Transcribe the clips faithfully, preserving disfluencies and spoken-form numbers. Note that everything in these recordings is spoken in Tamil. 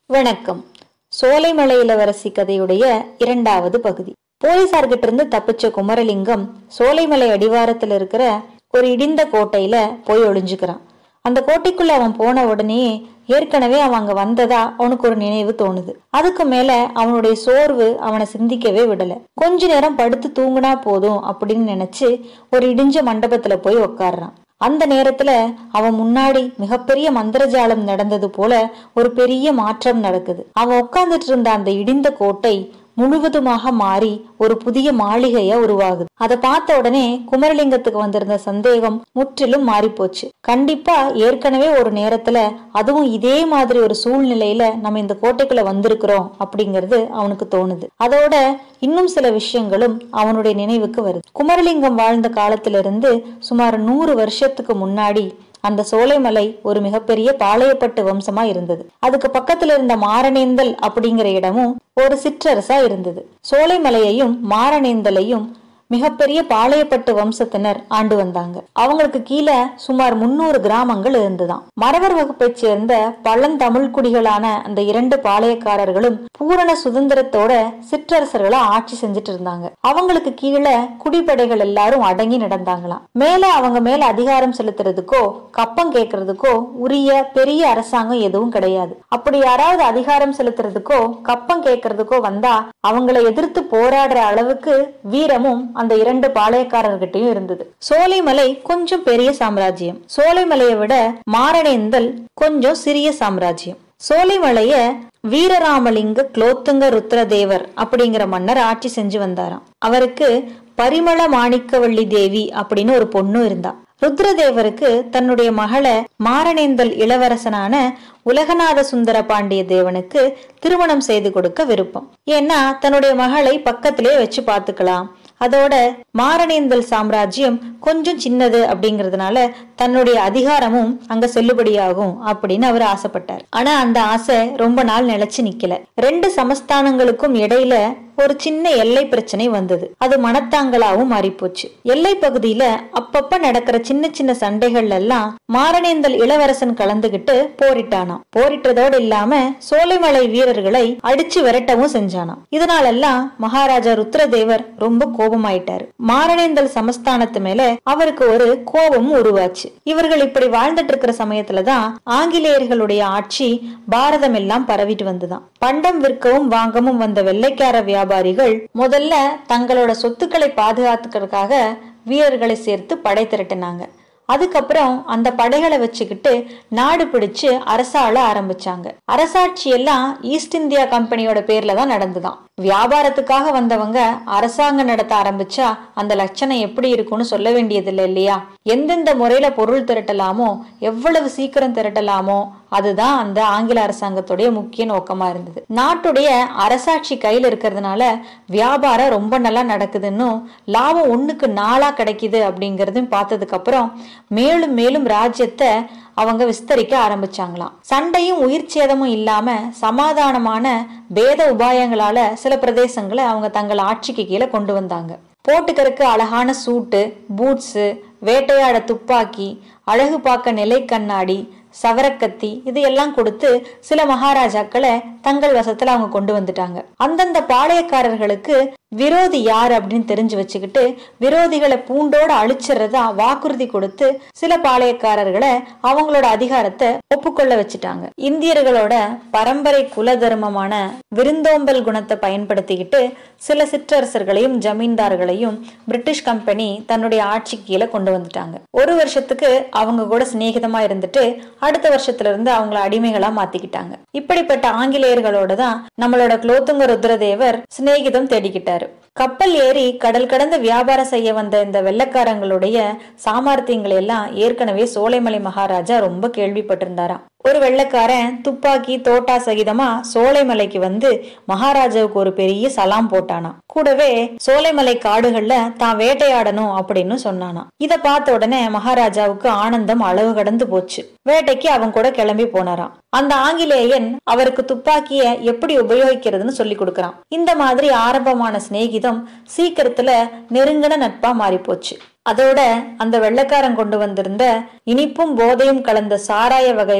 வணக்கம். சோலைமலை இளவரசி கதையுடைய இரண்டாவது பகுதி. போலீசார்கிட்ட இருந்து தப்பிச்ச குமரலிங்கம் சோலைமலை அடிவாரத்துல இருக்கிற ஒரு இடிந்த கோட்டையில போய் ஒளிஞ்சுக்கிறான். அந்த கோட்டைக்குள்ள அவன் போன உடனே ஏற்கனவே அவன் அங்க வந்ததா அவனுக்கு ஒரு நினைவு தோணுது. அதுக்கு மேல அவனுடைய சோர்வு அவனை சிந்திக்கவே விடல. கொஞ்ச நேரம் படுத்து தூங்குனா போதும் அப்படின்னு நினைச்சு ஒரு இடிஞ்ச மண்டபத்துல போய் உக்காடுறான். அந்த நேரத்துல அவன் முன்னாடி மிகப்பெரிய மந்திரஜாலம் நடந்தது போல ஒரு பெரிய மாற்றம் நடக்குது. அவன் உட்கார்ந்துட்டு இருந்த அந்த இடிந்த கோட்டை முழுவதுமாக மாறி ஒரு புதிய மாளிகையா உருவாகுது. அதை பார்த்த உடனே குமரலிங்கத்துக்கு வந்திருந்த சந்தேகம் முற்றிலும் மாறி போச்சு. கண்டிப்பா ஏற்கனவே ஒரு நேரத்துல அதுவும் இதே மாதிரி ஒரு சூழ்நிலையில நம்ம இந்த கோட்டைக்குள்ள வந்திருக்கிறோம் அப்படிங்கிறது அவனுக்கு தோணுது. அதோட இன்னும் சில விஷயங்களும் அவனுடைய நினைவுக்கு வருது. குமரலிங்கம் வாழ்ந்த காலத்திலிருந்து சுமார் நூறு வருஷத்துக்கு முன்னாடி அந்த சோலைமலை ஒரு மிகப்பெரிய பாளையப்பட்டு வம்சமா இருந்தது. அதுக்கு பக்கத்துல இருந்த மாரணேந்தல் அப்படிங்கிற இடமும் ஒரு சிற்றரசா இருந்தது. சோலைமலையையும் மாரணேந்தலையும் மிகப்பெரிய பாளையப்பட்டு வம்சத்தினர் ஆண்டு வந்தாங்க. அவங்களுக்கு கீழே சுமார் முன்னூறு கிராமங்கள் இருந்துதான். மறவர் வகுப்பை சேர்ந்த பழந்தமிழ் குடிகளான அந்த இரண்டு பாளையக்காரர்களும் பூரண சுதந்திரத்தோட சிற்றரசர்களை ஆட்சி செஞ்சுட்டு இருந்தாங்க. அவங்களுக்கு கீழே குடிப்படைகள் எல்லாரும் அடங்கி நடந்தாங்களாம். மேல அவங்க மேல அதிகாரம் செலுத்துறதுக்கோ கப்பம் கேட்கறதுக்கோ உரிய பெரிய அரசாங்கம் எதுவும் கிடையாது. அப்படி யாராவது அதிகாரம் செலுத்துறதுக்கோ கப்பம் கேட்கறதுக்கோ வந்தா அவங்களை எதிர்த்து போராடுற அளவுக்கு வீரமும் அந்த இரண்டு பாளையக்காரர்கிட்டையும் இருந்தது. சோலைமலை கொஞ்சம் பெரிய சாம்ராஜ்யம். சோலைமலையை விட மாரணேந்தல் கொஞ்சம் சிறிய சாம்ராஜ்யம். சோலைமலைய வீரராமலிங்க குலோத்துங்க ருத்ரதேவர் அப்படிங்கிற மன்னர் ஆட்சி செஞ்சு வந்தாராம். அவருக்கு பரிமள மாணிக்கவள்ளி தேவி அப்படின்னு ஒரு பொண்ணு இருந்தா. ருத்ரதேவருக்கு தன்னுடைய மகளை மாரணேந்தல் இளவரசனான உலகநாத சுந்தர பாண்டிய தேவனுக்கு திருமணம் செய்து கொடுக்க விருப்பம். ஏன்னா தன்னுடைய மகளை பக்கத்திலே வச்சு பாத்துக்கலாம். அதோட மாரணேந்தல் சாம்ராஜ்யம் கொஞ்சம் சின்னது அப்படிங்கறதுனால தன்னுடைய அதிகாரமும் அங்க செல்லுபடியாகும் அப்படின்னு அவர் ஆசைப்பட்டார். ஆனா அந்த ஆசை ரொம்ப நாள் நிலைச்சு நிக்கல. ரெண்டு சமஸ்தானங்களுக்கும் இடையில ஒரு சின்ன எல்லை பிரச்சனை வந்தது. அது மனத்தாங்களாவும் மாறிப்போச்சு. எல்லை பகுதியில அப்பப்ப நடக்கிற சின்ன சின்ன சண்டைகள் எல்லாம் மாரணேந்தல் இளவரசன் கலந்துகிட்டு போரிட்டானாம். போரிட்டதோடு இல்லாம சோலைமலை வீரர்களை அடிச்சு விரட்டவும் செஞ்சானாம். இதனாலெல்லாம் மகாராஜா ருத்ரதேவர் ரொம்ப கோபமாயிட்டாரு. மாரணேந்தல் சமஸ்தானத்து மேல அவருக்கு ஒரு கோபமும் உருவாச்சு. இவர்கள் இப்படி வாழ்ந்துட்டு இருக்கிற சமயத்துலதான் ஆங்கிலேயர்களுடைய ஆட்சி பாரதம் எல்லாம் பரவிட்டு வந்துதான். பண்டம் விற்கவும் வாங்கவும் வந்த வெள்ளைக்கார வியாபாரிகள் முதல்ல தங்களோட சொத்துக்களை பாதுகாத்துக்கிறதுக்காக வீரர்களை சேர்த்து படை திரட்டினாங்க. அதுக்கப்புறம் அந்த படைகளை வச்சுக்கிட்டு நாடு பிடிச்சு அரசாள ஆரம்பிச்சாங்க. அரசாட்சி எல்லாம் ஈஸ்ட் இந்தியா கம்பெனியோட பேர்ல தான் நடந்துதான். வியாபாரத்துக்காக வந்தவங்க அரசாங்கம் நடத்த ஆரம்பிச்சா அந்த லட்சணம் எப்படி இருக்கும்னு சொல்ல வேண்டியதில்லை இல்லையா? எந்தெந்த முறையில பொருள் திரட்டலாமோ எவ்வளவு சீக்கிரம் திரட்டலாமோ அதுதான் அந்த ஆங்கில அரசாங்கத்துடைய முக்கிய நோக்கமா இருந்தது. நாட்டுடைய அரசாட்சி கையில இருக்கிறதுனால வியாபாரம் ரொம்ப நல்லா நடக்குதுன்னு லாபம் ஒண்ணுக்கு நாளா கிடைக்குது அப்படிங்கறதும் பார்த்ததுக்கு அப்புறம் மேலும் மேலும் ராஜ்யத்தை அவங்க விஸ்தரிக்க ஆரம்பிச்சாங்களாம். சண்டையும் உயிர் சேதமும் இல்லாம சமாதானமான பேத உபாயங்களால சில பிரதேசங்களை அவங்க தங்கள் ஆட்சிக்கு கீழே கொண்டு வந்தாங்க. போட்டுக்கறக்கு அழகான சூட்டு, பூட்ஸு, வேட்டையாட துப்பாக்கி, அழகு பார்க்க நிலை கண்ணாடி, சவரக்கத்தி இது எல்லாம் கொடுத்து சில மகாராஜாக்களை தங்கள் வசத்துல அவங்க கொண்டு வந்துட்டாங்க. அந்தந்த பாளையக்காரர்களுக்கு விரோதி யார் அப்படின்னு தெரிஞ்சு வச்சுக்கிட்டு விரோதிகளை பூண்டோட அழிச்சிடறதா வாக்குறுதி கொடுத்து சில பாளையக்காரர்களை அவங்களோட அதிகாரத்தை ஒப்புக்கொள்ள வச்சுட்டாங்க. இந்தியர்களோட பரம்பரை குல தர்மமான விருந்தோம்பல் குணத்தை பயன்படுத்திக்கிட்டு சில சிற்றரசர்களையும் ஜமீன்தார்களையும் பிரிட்டிஷ் கம்பெனி தன்னுடைய ஆட்சி கீழே கொண்டு வந்துட்டாங்க. ஒரு வருஷத்துக்கு அவங்க கூட சிநேகிதமா இருந்துட்டு அடுத்த வருஷத்துல இருந்து அவங்கள அடிமைகளா மாத்திக்கிட்டாங்க. இப்படிப்பட்ட ஆங்கிலேயர்களோட தான் நம்மளோட குலோத்துங்க ருத்ரதேவர் சிநேகிதம் தேடிக்கிட்டாரு. கப்பல் ஏறி கடல் கடந்த வியாபாரம் செய்ய வந்த இந்த வெள்ளக்காரங்களுடைய சாமர்த்தியங்களை எல்லாம் ஏற்கனவே சோலைமலை மகாராஜா ரொம்ப கேள்விப்பட்டிருந்தாராம். ஒரு வெள்ளக்காரன் துப்பாக்கி தோட்டா சகிதமா சோலைமலைக்கு வந்து மகாராஜாவுக்கு ஒரு பெரிய சலாம் போட்டானா. கூடவே சோலைமலை காடுகள்ல தான் வேட்டையாடணும் அப்படின்னு சொன்னானா. இத பார்த்த உடனே மகாராஜாவுக்கு ஆனந்தம் அளவு கடந்து போச்சு. வேட்டைக்கு அவன் கூட கிளம்பி போனாராம். அந்த ஆங்கிலேயன் அவருக்கு துப்பாக்கிய எப்படி உபயோகிக்கிறதுன்னு சொல்லி கொடுக்கறான். இந்த மாதிரி ஆரம்பமான சிநேகிதம் சீக்கிரத்துல நெருங்கின நட்பா மாறி போச்சு. அதோட அந்த வெள்ளக்காரன் கொண்டு வந்திருந்த இனிப்பும் போதையும் கலந்த சாராய வகைகள்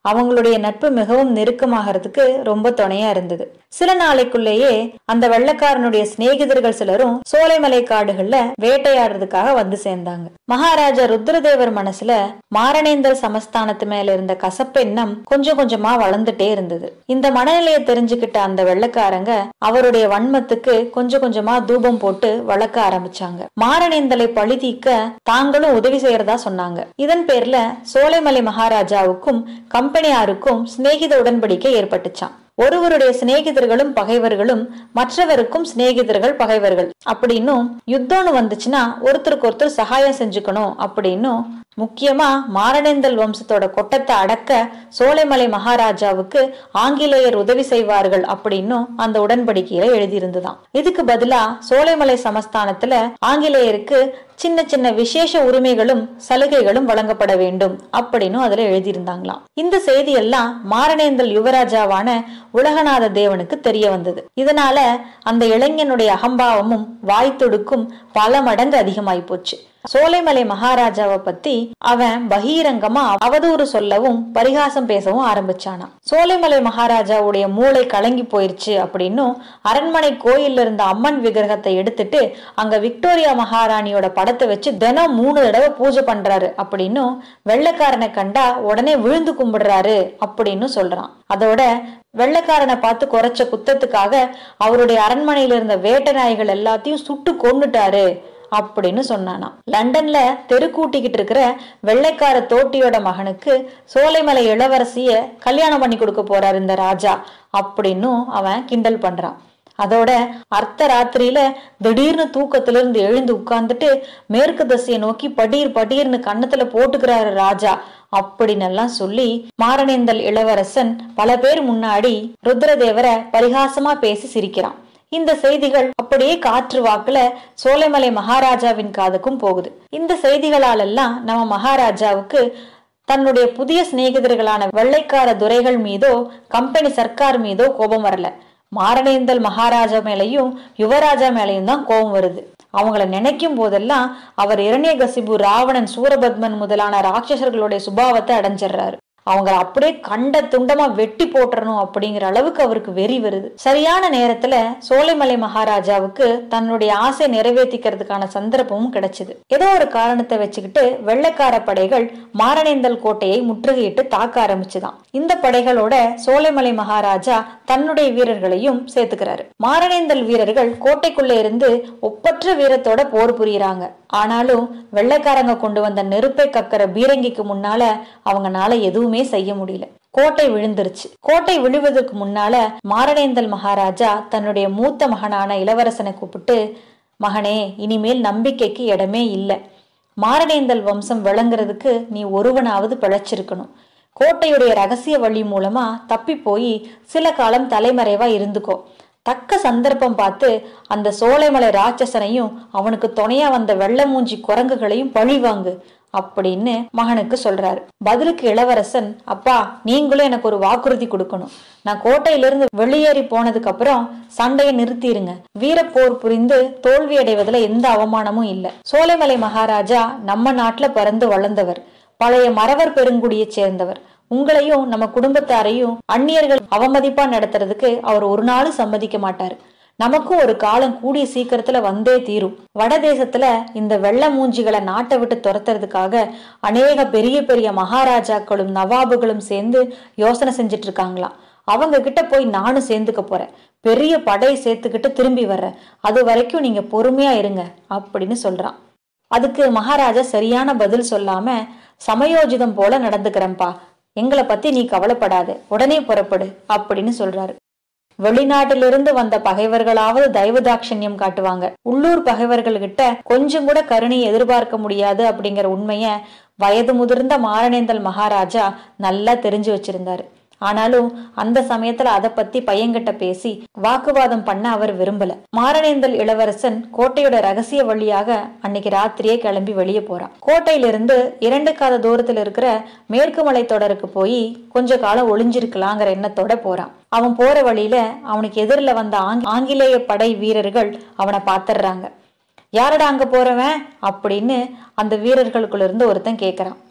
அவங்களுடைய நட்பு மிகவும் நெருக்கமாகறதுக்கு ரொம்ப துணையா இருந்தது. சில நாளைக்குள்ளேயே அந்த வெள்ளக்காரனுடைய சிநேகிதர்கள் சிலரும் சோலைமலை காடுகள்ல வேட்டையாடுறதுக்காக வந்து சேர்ந்தாங்க. மகாராஜா ருத்ரதேவர் மனசுல மாரணேந்தல் சமஸ்தானத்து மேல இருந்த கசப்பெண்ணம் கொஞ்சம் கொஞ்சமா வளர்ந்துட்டே இருந்தது. இந்த மனநிலையை தெரிஞ்சுக்கிட்ட அந்த வெள்ளக்காரங்க அவருடைய வன்மத்துக்கு கொஞ்சம் கொஞ்சமா தூபம் போட்டு வளர்க்க ஆரம்பிச்சாங்க. மாரணேந்தலை பழி தீர்க்க தாங்களும் உதவி செய்யறதா சொன்னாங்க. இதன் பேர்ல சோலைமலை மகாராஜாவுக்கும் கம்பெனியாருக்கும் சிநேகித உடன்படிக்கை ஏற்பட்டுச்சான். ஒருவருடைய சிநேகிதர்களும் பகைவர்களும் மற்றவருக்கும் சிநேகிதர்கள் பகைவர்கள் அப்படின்னும், யுத்தம்னு வந்துச்சுன்னா ஒருத்தருக்கு ஒருத்தர் சகாயம் செஞ்சுக்கணும் அப்படின்னும், முக்கியமா மாரணேந்தல் வம்சத்தோட கொட்டத்தை அடக்க சோலைமலை மகாராஜாவுக்கு ஆங்கிலேயர் உதவி செய்வார்கள் அப்படின்னும் அந்த உடன்படிக்கையில எழுதியிருந்துதான். இதுக்கு பதிலா சோலைமலை சமஸ்தானத்துல ஆங்கிலேயருக்கு சின்ன சின்ன விசேஷ உரிமைகளும் சலுகைகளும் வழங்கப்பட வேண்டும் அப்படின்னு அதுல எழுதியிருந்தாங்களாம். இந்த செய்தி எல்லாம் மாரணேந்தல் யுவராஜாவான உலகநாத தேவனுக்கு தெரிய வந்தது. இதனால அந்த இளைஞனுடைய அகம்பாவமும் வாய்த்துடுக்கும் பல மடங்கு அதிகமாயி போச்சு. சோலைமலை மகாராஜாவை பத்தி அவன் பகிரங்கமா அவதூறு சொல்லவும் பரிகாசம் பேசவும் ஆரம்பிச்சானா. சோலைமலை மகாராஜாவுடைய மூளை கலங்கி போயிருச்சு அப்படின்னும், அரண்மனை கோயில்ல இருந்த அம்மன் விக்கிரகத்தை எடுத்துட்டு அங்க விக்டோரியா மகாராணியோட படத்தை வச்சு தினம் மூணு தடவை பூஜை பண்றாரு அப்படின்னும், வெள்ளைக்காரனை கண்டா உடனே விழுந்து கும்பிடுறாரு அப்படின்னு சொல்றான். அதோட வெள்ளைக்காரனை பார்த்து குறைச்ச குத்தத்துக்காக அவருடைய அரண்மனையில இருந்த வேட்டை நாய்கள் எல்லாத்தையும் சுட்டு கொன்னுட்டாரு அப்படின்னு சொன்னானா. லண்டன்ல தெரு கூட்டிக்கிட்டு இருக்கிற வெள்ளைக்கார தோட்டியோட மகனுக்கு சோலைமலை இளவரசிய கல்யாணம் பண்ணி கொடுக்க போறாரு இந்த ராஜா அப்படின்னு அவன் கிண்டல் பண்றான். அதோட அர்த்த ராத்திரியில திடீர்னு தூக்கத்துல இருந்து எழுந்து உட்கார்ந்துட்டு மேற்கு திசையை நோக்கி படீர் படீர்னு கன்னத்துல போட்டுக்கிறாரு ராஜா அப்படின்னு எல்லாம் சொல்லி மாரணேந்தல் இளவரசன் பல பேர் முன்னாடி ருத்ரதேவரை பரிகாசமா பேசி சிரிக்கிறான். இந்த செய்திகள் அப்படியே காற்று வாக்குல சோலைமலை மகாராஜாவின் காதுக்கும் போகுது. இந்த செய்திகளால் எல்லாம் நம்ம மகாராஜாவுக்கு தன்னுடைய புதிய சிநேகிதர்களான வெள்ளைக்கார துரைகள் மீதோ கம்பெனி சர்க்கார் மீதோ கோபம் வரல. மாரணேந்தல் மகாராஜா மேலையும் யுவராஜா மேலையும் தான் கோபம் வருது. அவங்கள நினைக்கும் போதெல்லாம் அவர் இரண்யகசிபு, ராவணன், சூரபத்மன் முதலான ராட்சசர்களுடைய சுபாவத்தை அடைஞ்சிடுறாரு. அவங்கள அப்படியே கண்ட துண்டமா வெட்டி போட்டுறணும் அப்படிங்கிற அளவுக்கு அவருக்கு வெறி வருது. சரியான நேரத்துல சோலைமலை மகாராஜாவுக்கு தன்னுடைய ஆசை நிறைவேற்றிக்கிறதுக்கான சந்தர்ப்பமும் கிடைச்சது. ஏதோ ஒரு காரணத்தை வச்சுக்கிட்டு வெள்ளைக்கார படைகள் மாரணேந்தல் கோட்டையை முற்றுகையிட்டு தாக்க ஆரம்பிச்சுதான். இந்த படைகளோட சோலைமலை மகாராஜா தன்னுடைய வீரர்களையும் சேர்த்துக்கிறாரு. மாரணேந்தல் வீரர்கள் கோட்டைக்குள்ள இருந்து ஒப்பற்ற வீரத்தோட போர் புரியுறாங்க. ஆனாலும் வெள்ளைக்காரங்க கொண்டு வந்த நெருப்பை கக்கிற பீரங்கிக்கு முன்னால அவங்கனால எதுவுமே செய்ய முடியல. கோட்டை விழுந்துருச்சு. கோட்டை விழுவதற்கு முன்னால மாரணேந்தல் மகாராஜா தன்னுடைய மூத்த மகனான இளவரசனை கூப்பிட்டு, மகனே, இனிமேல் நம்பிக்கைக்கு இடமே இல்லை. மாரணேந்தல் வம்சம் விளங்குறதுக்கு நீ ஒருவனாவது பிழைச்சிருக்கணும். கோட்டையுடைய ரகசிய வழி மூலமா தப்பி போய் சில காலம் தலைமறைவா இருந்துக்கோ. தக்க சந்தர்ப்பம் பார்த்து அந்த சோலைமலை ராட்சசனையும் அவனுக்கு துணையா வந்த வெள்ளை மூஞ்சி குரங்குகளையும் பழிவாங்கு அப்படின்னு மகனுக்கு சொல்றாரு. பதிலுக்கு இளவரசன், அப்பா, நீங்களும் எனக்கு ஒரு வாக்குறுதி கொடுக்கணும். நான் கோட்டையிலிருந்து வெளியேறி போனதுக்கு அப்புறம் சண்டையை நிறுத்திருங்க. வீரப்போர் புரிந்து தோல்வி அடைவதுல எந்த அவமானமும் இல்லை. சோலைமலை மகாராஜா நம்ம நாட்டுல பிறந்து வளர்ந்தவர், பழைய மறவர் பெருங்குடியை சேர்ந்தவர். உங்களையும் நம்ம குடும்பத்தாரையும் அந்நியர்கள் அவமதிப்பா நடத்துறதுக்கு அவர் ஒரு நாளும் சம்மதிக்க மாட்டாரு. நமக்கும் ஒரு காலம் கூடிய சீக்கிரத்துல வந்தே தீரும். வட தேசத்துல இந்த வெள்ள மூஞ்சிகளை நாட்டை விட்டு துரத்துறதுக்காக அநேக பெரிய பெரிய மகாராஜாக்களும் நவாபுகளும் சேர்ந்து யோசனை செஞ்சிட்டு இருக்காங்களாம். அவங்க கிட்ட போய் நானும் சேர்ந்துக்க போறேன். பெரிய படை சேர்த்துக்கிட்டு திரும்பி வர்றேன். அது வரைக்கும் நீங்க பொறுமையா இருங்க அப்படின்னு சொல்றான். அதுக்கு மகாராஜா சரியான பதில் சொல்லாம, சமயோஜிதம் போல நடந்துக்கிறேன்பா, எங்களை பத்தி நீ கவலைப்படாத, உடனே புறப்படு அப்படின்னு சொல்றாரு. வெளிநாட்டிலிருந்து வந்த பகைவர்களாவது தெய்வதாட்சண்யம் காட்டுவாங்க. உள்ளூர் பகைவர்கள் கிட்ட கொஞ்சம் கூட கருணை எதிர்பார்க்க முடியாது அப்படிங்கிற உண்மைய வயது முதிர்ந்த மாரணேந்தல் மகாராஜா நல்லா தெரிஞ்சு வச்சிருந்தாரு. ஆனாலும் அந்த சமயத்துல அதை பத்தி பையன்கிட்ட பேசி வாக்குவாதம் பண்ண அவர் விரும்பல. மாரணேந்தல் இளவரசன் கோட்டையோட ரகசிய வழியாக அன்னைக்கு ராத்திரியே கிளம்பி வெளியே போறான். கோட்டையிலிருந்து இரண்டு காத தூரத்துல இருக்கிற மேற்கு மலை தொடருக்கு போய் கொஞ்ச காலம் ஒளிஞ்சிருக்கலாங்கிற எண்ணத்தோட போறான். அவன் போற வழியில அவனுக்கு எதிரில வந்த ஆங்கிலேய படை வீரர்கள் அவனை பாத்துடுறாங்க. யாரடா அங்க போறவன் அப்படின்னு அந்த வீரர்களுக்குள்ள இருந்து ஒருத்தன் கேக்குறான்.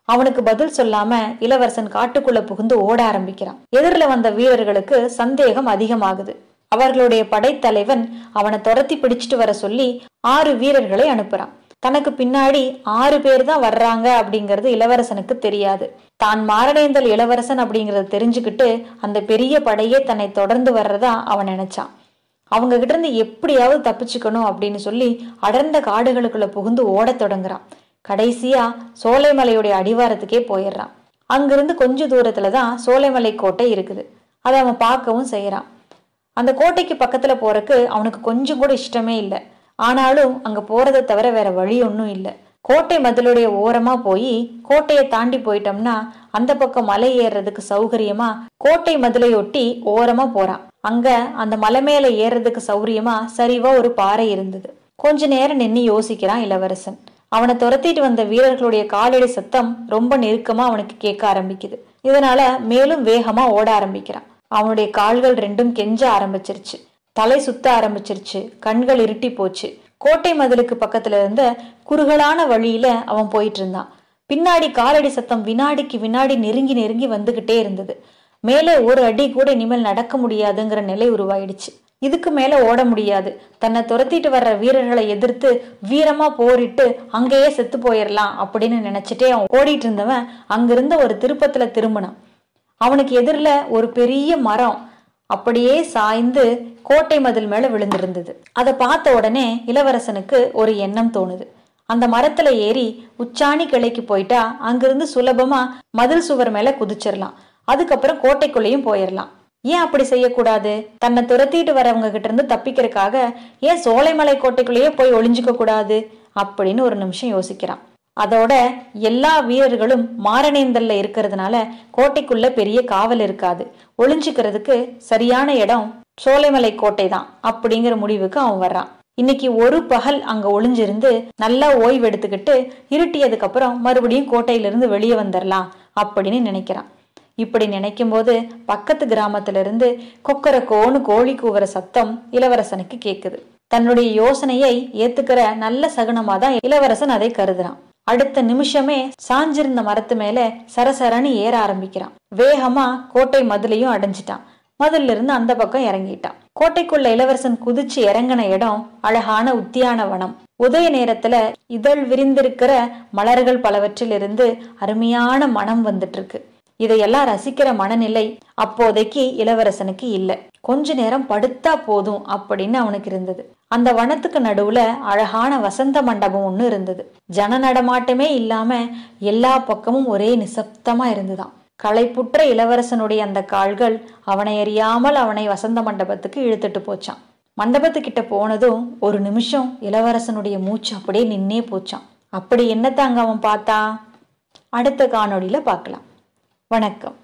அவனுக்கு பதில் சொல்லாம இளவரசன் காட்டுக்குள்ள புகுந்து ஓட ஆரம்பிக்கிறான். எதிரில வந்த வீரர்களுக்கு சந்தேகம் அதிகமாகுது. அவர்களுடைய படைத்தலைவன் அவனை துரத்தி பிடிச்சிட்டு வர சொல்லி ஆறு வீரர்களை அனுப்புறான். தனக்கு பின்னாடி ஆறு பேர் தான் வர்றாங்க அப்படிங்கிறது இளவரசனுக்கு தெரியாது. தான் மாரணேந்தல் இளவரசன் அப்படிங்கறத தெரிஞ்சுக்கிட்டு அந்த பெரிய படையே தன்னை தொடர்ந்து வர்றதா அவன் நினைச்சான். அவங்க கிட்ட இருந்து எப்படியாவது தப்பிச்சுக்கணும் அப்படின்னு சொல்லி அடர்ந்த காடுகளுக்குள்ள புகுந்து ஓட தொடங்குறான். கடைசியா சோலைமலையுடைய அடிவாரத்துக்கே போயிடுறான். அங்கிருந்து கொஞ்ச தூரத்துலதான் சோலைமலை கோட்டை இருக்குது. அதை அவன் பார்க்கவும் செய்யறான். அந்த கோட்டைக்கு பக்கத்துல போறக்கு அவனுக்கு கொஞ்சம் கூட இஷ்டமே இல்லை. ஆனாலும் அங்க போறதை தவிர வேற வழி ஒன்னும் இல்லை. கோட்டை மதிலுடைய ஓரமா போய் கோட்டையை தாண்டி போயிட்டோம்னா அந்த பக்கம் மலை ஏறுறதுக்கு சௌகரியமா கோட்டை மதிலையொட்டி ஓரமா போறான். அங்க அந்த மலை மேல ஏறுறதுக்கு சௌகரியமா சரிவா ஒரு பாறை இருந்தது. கொஞ்ச நேரம் நின்னு யோசிக்கிறான் இளவரசன். அவனை துரத்திட்டு வந்த வீரர்களுடைய காலடி சத்தம் ரொம்ப நெருக்கமா அவனுக்கு கேட்க ஆரம்பிக்குது. இதனால மேலும் வேகமா ஓட ஆரம்பிக்கிறான். அவனுடைய கால்கள் ரெண்டும் கெஞ்ச ஆரம்பிச்சிருச்சு. தலை சுத்த ஆரம்பிச்சிருச்சு. கண்கள் இருட்டி போச்சு. கோட்டை மதிலுக்கு பக்கத்துல இருந்த குறுகலான வழியில அவன் போயிட்டு இருந்தான். பின்னாடி காலடி சத்தம் வினாடிக்கு வினாடி நெருங்கி நெருங்கி வந்துகிட்டே இருந்தது. மேலே ஒரு அடி கூட இனிமேல் நடக்க முடியாதுங்கிற நிலை உருவாயிடுச்சு. இதுக்கு மேல ஓட முடியாது. தன்னை துரத்திட்டு வர்ற வீரர்களை எதிர்த்து வீரமா போரிட்டு அங்கேயே செத்து போயிடலாம் அப்படின்னு நினைச்சிட்டே அவன் ஓடிட்டு இருந்தவன் அங்கிருந்த ஒரு திருப்பத்துல திரும்பினான். அவனுக்கு எதிரில ஒரு பெரிய மரம் அப்படியே சாய்ந்து கோட்டை மதில் மேல விழுந்திருந்தது. அதை பார்த்த உடனே இளவரசனுக்கு ஒரு எண்ணம் தோணுது. அந்த மரத்துல ஏறி உச்சாணி கிளைக்கு போயிட்டா அங்கிருந்து சுலபமா மதில் சுவர் மேல குதிச்சிடலாம். அதுக்கப்புறம் கோட்டைக்குள்ளேயும் போயிடலாம். ஏன் அப்படி செய்யக்கூடாது? தன்னை துரத்திட்டு வரவங்க கிட்ட இருந்து தப்பிக்கிறதுக்காக ஏன் சோலைமலை கோட்டைக்குள்ளேயே போய் ஒளிஞ்சுக்க கூடாது அப்படின்னு ஒரு நிமிஷம் யோசிக்கிறான். அதோட எல்லா வீரர்களும் மாரணேந்தல்ல இருக்கிறதுனால கோட்டைக்குள்ள பெரிய காவல் இருக்காது. ஒளிஞ்சுக்கிறதுக்கு சரியான இடம் சோலைமலை கோட்டை தான் அப்படிங்கிற முடிவுக்கு அவன் வர்றான். இன்னைக்கு ஒரு பகல் அங்க ஒளிஞ்சிருந்து நல்லா ஓய்வு எடுத்துக்கிட்டு இருட்டியதுக்கு அப்புறம் மறுபடியும் கோட்டையிலிருந்து வெளியே வந்துடலாம் அப்படின்னு நினைக்கிறான். இப்படி நினைக்கும் போது பக்கத்து கிராமத்துல இருந்து கொக்கரக்கோன்னு கோழி கூவுற சத்தம் இளவரசனுக்கு கேக்குது. தன்னுடைய யோசனையை ஏத்துக்கிற நல்ல சகுனமா தான் இளவரசன் அதை கருதுறான். அடுத்த நிமிஷமே சாஞ்சிருந்த மரத்து மேல சரசரன்னு ஏற ஆரம்பிக்கிறான். வேகமா கோட்டை மதிலையும் அடைஞ்சிட்டான். மதில இருந்து அந்த பக்கம் இறங்கிட்டான். கோட்டைக்குள்ள இளவரசன் குதிச்சு இறங்கின இடம் அழகான உத்தியான வனம். உதய நேரத்துல இதழ் விரிந்திருக்கிற மலர்கள் பலவற்றில் இருந்து அருமையான மனம் வந்துட்டு இருக்கு. இதையெல்லாம் ரசிக்கிற மனநிலை அப்போதைக்கு இளவரசனுக்கு இல்லை. கொஞ்ச நேரம் படுத்தா போதும் அப்படின்னு அவனுக்கு இருந்தது. அந்த வனத்துக்கு நடுவுல அழகான வசந்த மண்டபம் ஒண்ணு இருந்தது. ஜன நடமாட்டமே இல்லாம எல்லா பக்கமும் ஒரே நிசப்தமா இருந்துதான். களைப்புற்ற இளவரசனுடைய அந்த கால்கள் அவனை அறியாமல் அவனை வசந்த மண்டபத்துக்கு இழுத்துட்டு போச்சான். மண்டபத்துக்கிட்ட போனதும் ஒரு நிமிஷம் இளவரசனுடைய மூச்சு அப்படியே நின்னே போச்சான். அப்படி என்னத்தாங்க அவன் பார்த்தா? அடுத்த காணொளியில பார்க்கலாம். வணக்கம்.